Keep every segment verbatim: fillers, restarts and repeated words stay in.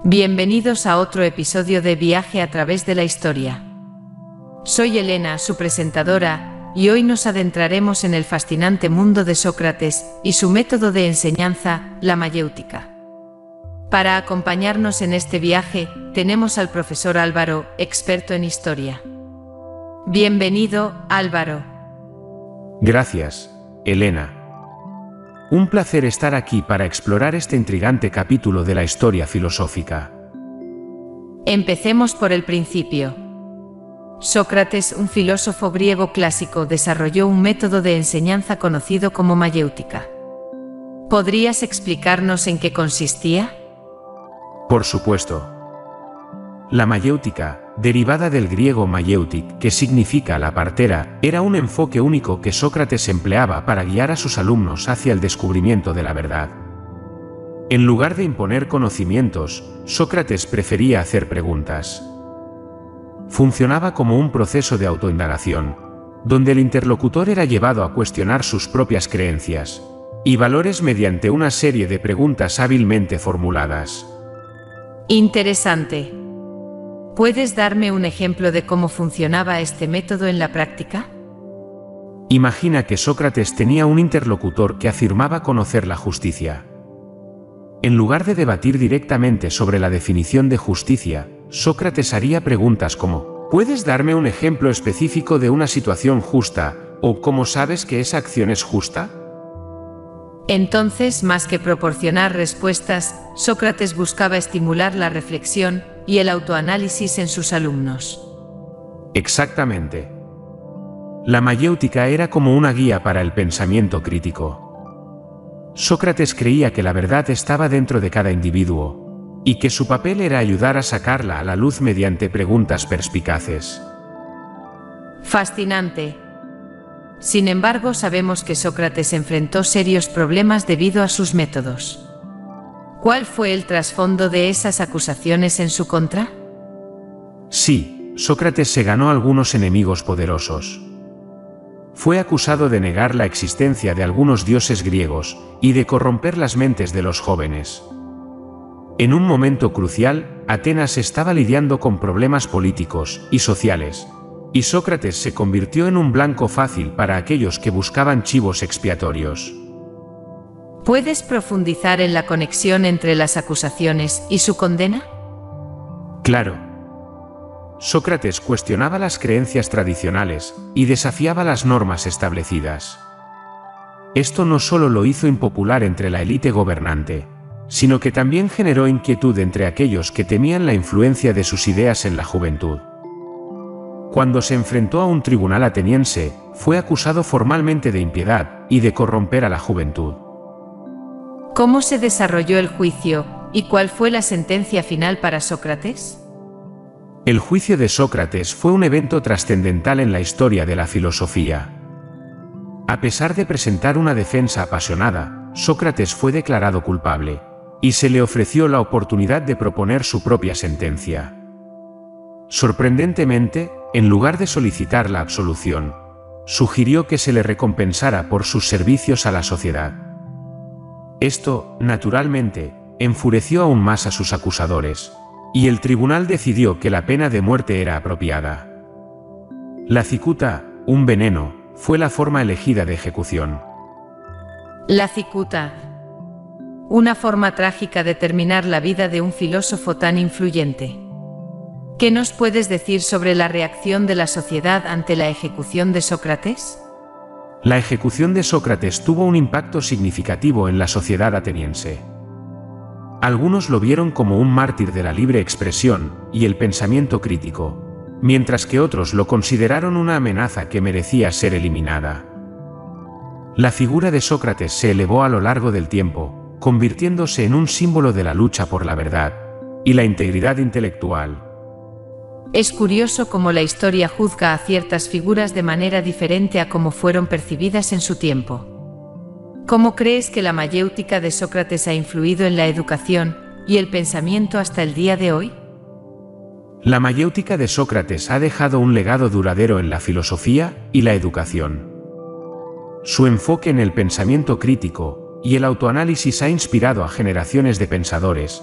Bienvenidos a otro episodio de Viaje a través de la historia. Soy Elena, su presentadora, y hoy nos adentraremos en el fascinante mundo de Sócrates y su método de enseñanza, la mayéutica. Para acompañarnos en este viaje, tenemos al profesor Álvaro, experto en historia. Bienvenido, Álvaro. Gracias, Elena. Un placer estar aquí para explorar este intrigante capítulo de la historia filosófica. Empecemos por el principio. Sócrates, un filósofo griego clásico, desarrolló un método de enseñanza conocido como mayéutica. ¿Podrías explicarnos en qué consistía? Por supuesto. La mayéutica, derivada del griego mayeutik, que significa la partera, era un enfoque único que Sócrates empleaba para guiar a sus alumnos hacia el descubrimiento de la verdad. En lugar de imponer conocimientos, Sócrates prefería hacer preguntas. Funcionaba como un proceso de autoindagación, donde el interlocutor era llevado a cuestionar sus propias creencias y valores mediante una serie de preguntas hábilmente formuladas. Interesante. ¿Puedes darme un ejemplo de cómo funcionaba este método en la práctica? Imagina que Sócrates tenía un interlocutor que afirmaba conocer la justicia. En lugar de debatir directamente sobre la definición de justicia, Sócrates haría preguntas como: ¿puedes darme un ejemplo específico de una situación justa? ¿O cómo sabes que esa acción es justa? Entonces, más que proporcionar respuestas, Sócrates buscaba estimular la reflexión y el autoanálisis en sus alumnos. Exactamente. La mayéutica era como una guía para el pensamiento crítico. Sócrates creía que la verdad estaba dentro de cada individuo, y que su papel era ayudar a sacarla a la luz mediante preguntas perspicaces. Fascinante. Sin embargo, sabemos que Sócrates enfrentó serios problemas debido a sus métodos. ¿Cuál fue el trasfondo de esas acusaciones en su contra? Sí, Sócrates se ganó algunos enemigos poderosos. Fue acusado de negar la existencia de algunos dioses griegos y de corromper las mentes de los jóvenes. En un momento crucial, Atenas estaba lidiando con problemas políticos y sociales, y Sócrates se convirtió en un blanco fácil para aquellos que buscaban chivos expiatorios. ¿Puedes profundizar en la conexión entre las acusaciones y su condena? Claro. Sócrates cuestionaba las creencias tradicionales y desafiaba las normas establecidas. Esto no solo lo hizo impopular entre la élite gobernante, sino que también generó inquietud entre aquellos que temían la influencia de sus ideas en la juventud. Cuando se enfrentó a un tribunal ateniense, fue acusado formalmente de impiedad y de corromper a la juventud. ¿Cómo se desarrolló el juicio y cuál fue la sentencia final para Sócrates? El juicio de Sócrates fue un evento trascendental en la historia de la filosofía. A pesar de presentar una defensa apasionada, Sócrates fue declarado culpable, y se le ofreció la oportunidad de proponer su propia sentencia. Sorprendentemente, en lugar de solicitar la absolución, sugirió que se le recompensara por sus servicios a la sociedad. Esto, naturalmente, enfureció aún más a sus acusadores, y el tribunal decidió que la pena de muerte era apropiada. La cicuta, un veneno, fue la forma elegida de ejecución. La cicuta. Una forma trágica de terminar la vida de un filósofo tan influyente. ¿Qué nos puedes decir sobre la reacción de la sociedad ante la ejecución de Sócrates? La ejecución de Sócrates tuvo un impacto significativo en la sociedad ateniense. Algunos lo vieron como un mártir de la libre expresión y el pensamiento crítico, mientras que otros lo consideraron una amenaza que merecía ser eliminada. La figura de Sócrates se elevó a lo largo del tiempo, convirtiéndose en un símbolo de la lucha por la verdad y la integridad intelectual. Es curioso cómo la historia juzga a ciertas figuras de manera diferente a cómo fueron percibidas en su tiempo. ¿Cómo crees que la mayéutica de Sócrates ha influido en la educación y el pensamiento hasta el día de hoy? La mayéutica de Sócrates ha dejado un legado duradero en la filosofía y la educación. Su enfoque en el pensamiento crítico y el autoanálisis ha inspirado a generaciones de pensadores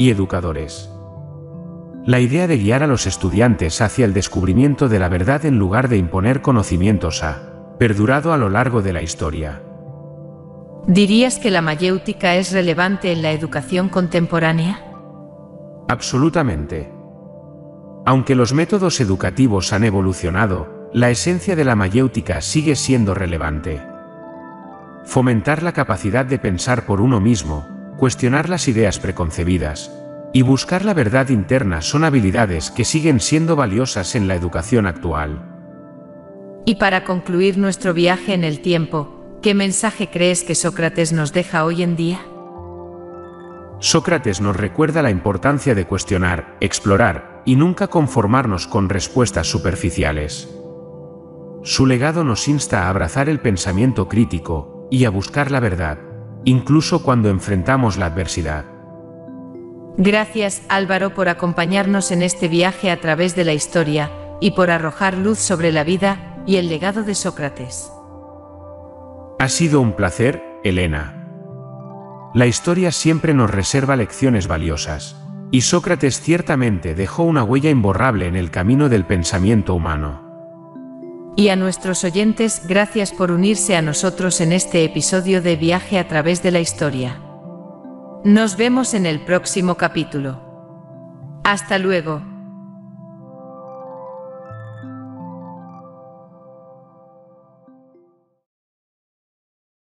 y educadores. La idea de guiar a los estudiantes hacia el descubrimiento de la verdad en lugar de imponer conocimientos ha perdurado a lo largo de la historia. ¿Dirías que la mayéutica es relevante en la educación contemporánea? Absolutamente. Aunque los métodos educativos han evolucionado, la esencia de la mayéutica sigue siendo relevante. Fomentar la capacidad de pensar por uno mismo, cuestionar las ideas preconcebidas y buscar la verdad interna son habilidades que siguen siendo valiosas en la educación actual. Y para concluir nuestro viaje en el tiempo, ¿qué mensaje crees que Sócrates nos deja hoy en día? Sócrates nos recuerda la importancia de cuestionar, explorar y nunca conformarnos con respuestas superficiales. Su legado nos insta a abrazar el pensamiento crítico y a buscar la verdad, incluso cuando enfrentamos la adversidad. Gracias, Álvaro, por acompañarnos en este viaje a través de la historia y por arrojar luz sobre la vida y el legado de Sócrates. Ha sido un placer, Elena. La historia siempre nos reserva lecciones valiosas, y Sócrates ciertamente dejó una huella imborrable en el camino del pensamiento humano. Y a nuestros oyentes, gracias por unirse a nosotros en este episodio de Viaje a través de la historia. Nos vemos en el próximo capítulo. Hasta luego.